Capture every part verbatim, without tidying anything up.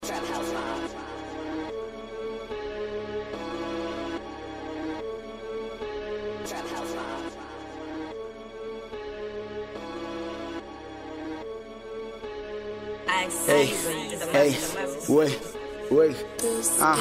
Hey, hey, wait, wait, ah,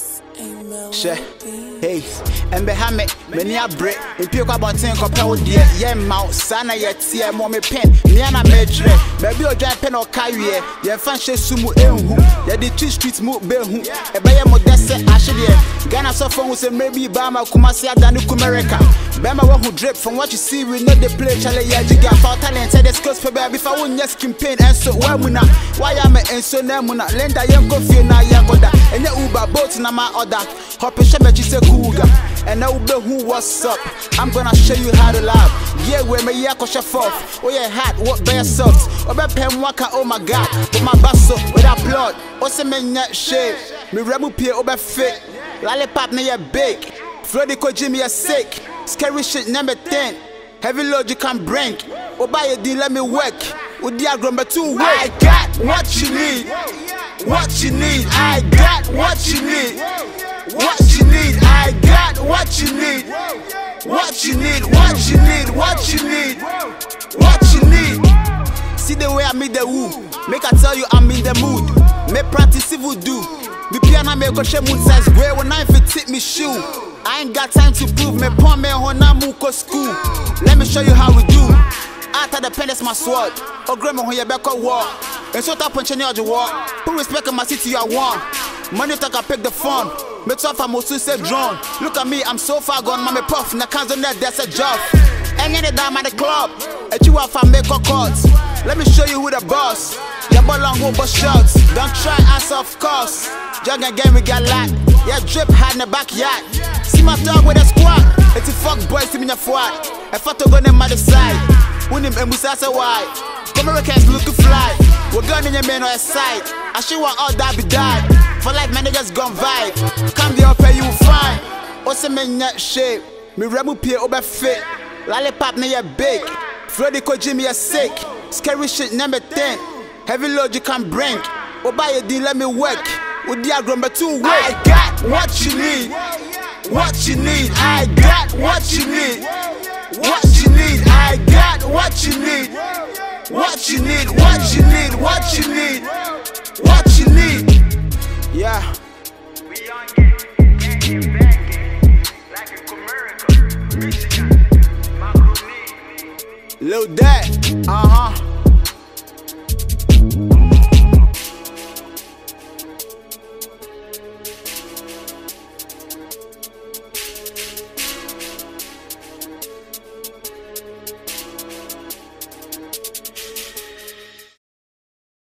share, hey, and behind me, many a break, if you come on ten compare with the yeah, mouth, sana yet, yeah, mommy pen, Miana Medre, baby, or dry pen or carrier, your fancy sumu, ehu, yeah, the two streets move, behu, a bayer modest, actually, Ghana suffer with a maybe Bama, Kumasia, Danuku America. Bama one who drip from what you see, we know the play, Charlie, yeah, you got for talent, and the skills for baby, if I won't just campaign, and so why we not, why am I and so now, Lenda, young coffee, now, young order, and the Uber boats in my order, hopping shepherd, she said, Cougar, and now who what's up, I'm gonna show you how to laugh, yeah, where my yakosha forth, oh, yeah, hat, what bear socks, or by pen waka, oh my god, with my basso, with that blood, what's a man that shade, me rebu peer, over fit, lollipop, me a bake, Freddy ko Jimmy a sick. Scary shit number ten. Heavy load you can bring. Oh, buy a deal, let me work. With diagram, but two way. I got what you need. What you need. I got what you need. What you need. I got what you need. What you need. What you need. What you need. What you need. See the way I made the woo. Make I tell you I'm in the mood. Me practice civil do. Me piano me go share mood size. Where when I fit tip me shoe. I ain't got time to prove me poor me hona muko school. Let me show you how we do. After the pen is my sword. Oh grandma when you back at war. And so that punch in your war. Put respect in my city I want. Money talk I pick the phone. Me tough I'm also say drone. Look at me, I'm so far gone, mommy puff, na can't on that that's a job. Ain't any dime at the club. And you have make a calls. Let me show you who the boss. Your ball long over shots. Don't try us of course. Jug again we got locked. Yeah, drip hard in the backyard. See my dog with a squad. It's a fuck boy, see me in the fwad. A photo gun in my side. When him and Musasa why. Come Americans look to fly. We're gun in your man on your side. I should want all that be died. For life, man, niggas gon' vibe. Come the up you fine. What's a man that shape? Me rebu peer over fit. Lollipop me a big. Freddy ko Jimmy a sick. Scary shit number ten. Heavy load you can bring. Oh, buy a deal, let me work. With diagram, but two way. I got what you need. What you need. I got what you need. What you need. I got what you need. What you need. What you need. What you need. What you need. Yeah. We on game, gang game, bang game, like a America, Michigan, Macaroni. Lil' that. Uh.